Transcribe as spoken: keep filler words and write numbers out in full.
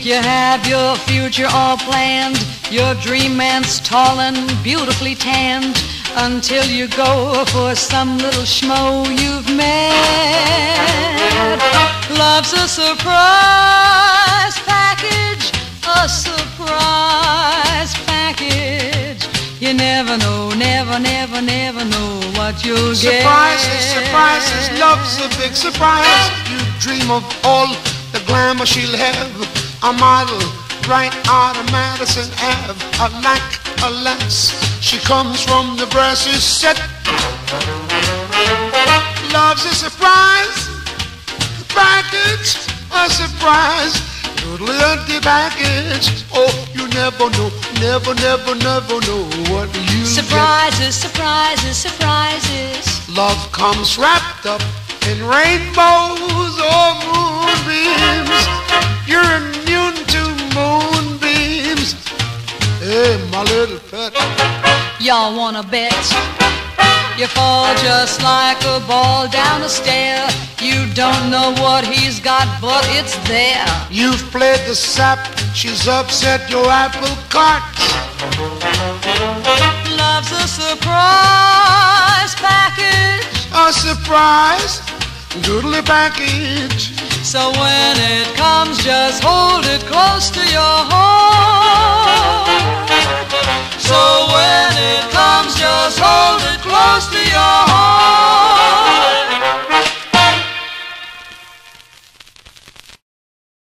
think you have your future all planned. Your dream man's tall and beautifully tanned, until you go for some little schmo you've met. Love's a surprise package, a surprise package. You never know, never, never, never know what you'll get. Surprises, surprises, love's a big surprise. You dream of all the glamour she'll have, a model right out of Madison Ave. Alack, alas, she comes from the brassy set. Love's a surprise package, a surprise, totally empty package. Oh, you never know, never, never, never know what you Surprises, get. surprises, surprises. Love comes wrapped up in rainbows or moonbeams. You're immune to moonbeams. Hey, my little pet. Y'all wanna bet? You fall just like a ball down a stair. You don't know what he's got, but it's there. You've played the sap, she's upset your apple cart. Love's a surprise package, a surprise doodly package. So when it comes, just hold it close to your heart.